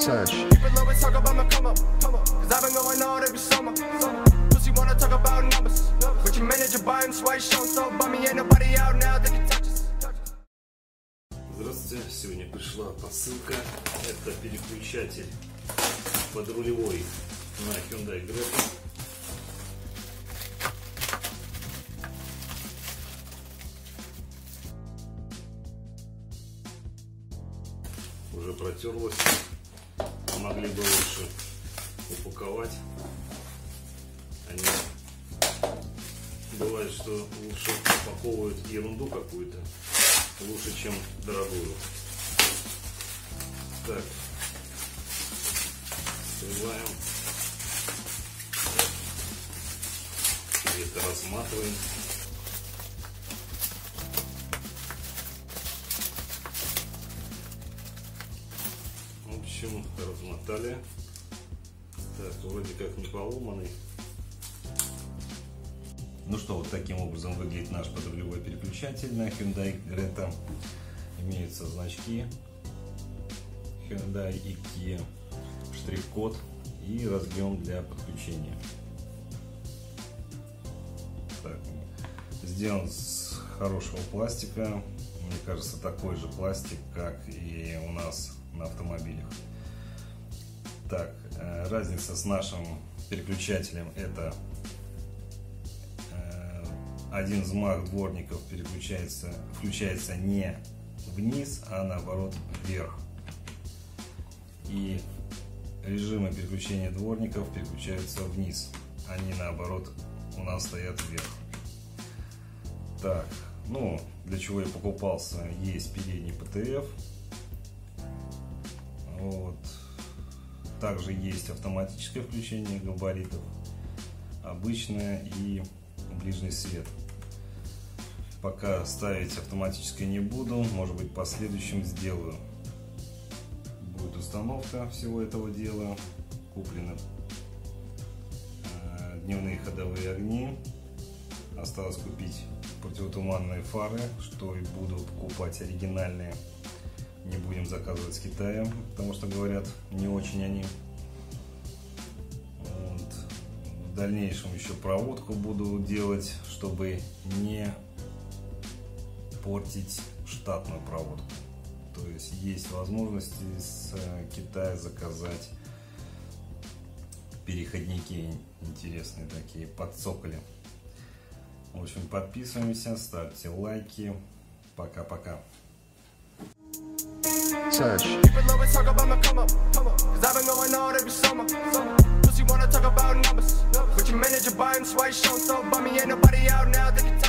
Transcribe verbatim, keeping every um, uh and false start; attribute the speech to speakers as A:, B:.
A: Touch. Keep it low and talk about my come up, come up. Cause I've been going all every summer. Pussy wanna talk about numbers. But your manager buying swipe show, so by me ain't nobody out now that can touch us.
B: Здравствуйте, сегодня пришла посылка. Это переключатель подрулевой на Hyundai Greta. Уже протерлась, могли бы лучше упаковать. Они бывает, что лучше упаковывают ерунду какую-то, лучше, чем дорогую. Так, срываем, где-то разматываем. В общем, размотали. Так, вроде как не поломанный. Ну что, вот таким образом выглядит наш подрулевой переключатель на Hyundai Greta. Имеются значки Hyundai и Kia, штрих-код и разъем для подключения. Так, сделан с хорошего пластика. Мне кажется, такой же пластик, как и у нас на автомобилях. Так, разница с нашим переключателем: это один взмах дворников переключается, включается не вниз, а наоборот вверх. И режимы переключения дворников переключаются вниз, они наоборот у нас стоят вверх. Так, ну для чего я покупался, есть передний пэ тэ эф. Вот. Также есть автоматическое включение габаритов, обычное и ближний свет. Пока ставить автоматическое не буду, может быть, в последующем сделаю. Будет установка всего этого дела. Куплены э, дневные ходовые огни. Осталось купить противотуманные фары, что и буду покупать оригинальные. Не будем заказывать с Китая, потому что, говорят, не очень они. Вот. В дальнейшем еще проводку буду делать, чтобы не портить штатную проводку. То есть есть возможность с Китая заказать переходники интересные такие, под цоколи. В общем, подписываемся, ставьте лайки. Пока-пока.
A: Touch. Keep it low and talk about my come up, come up. Cause I've been going all every summer. Pussy wanna talk about numbers. But your manager buying swipe show, so by me ain't nobody out now that can